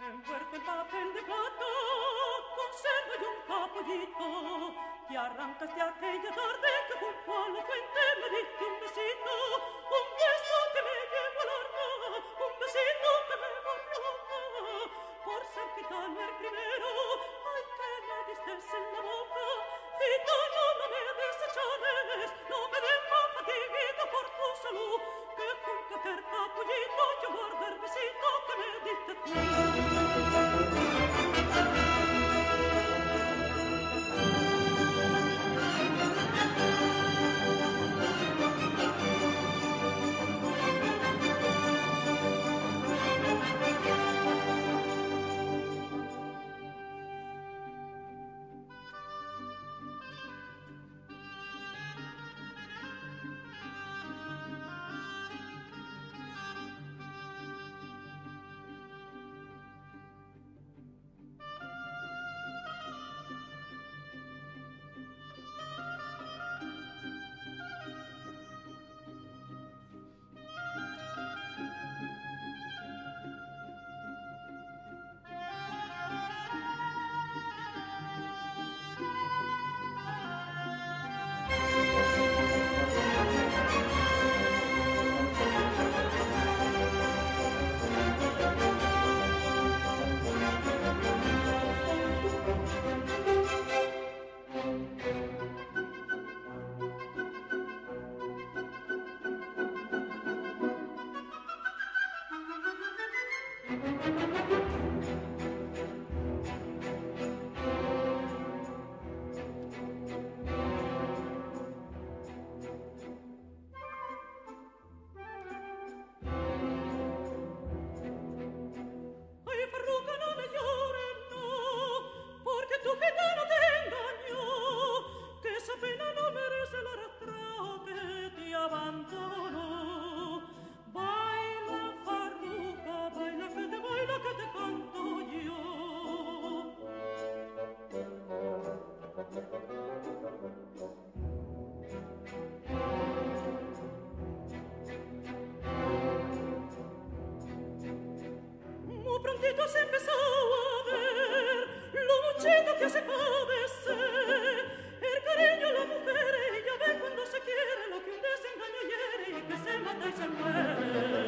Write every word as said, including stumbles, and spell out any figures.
Envuelto en papel de plata, conserva yo un capullito que arrancaste aquella tarde que junto a la fuente me diste un besito, un beso que me llevó al alma, un besito que me volvió loca. Por San Gitano el primero, ay que me diste en la boca. Gitano, no me desechares, no me des más fatiguita por tu salud, que junto a aquel capullito yo guardo el besito que me diste tú. Se empezó a ver lo muchito que se padece, el cariño a la mujer, ella ve cuando se quiere lo que un desengaño hiere y que se mata y se muere.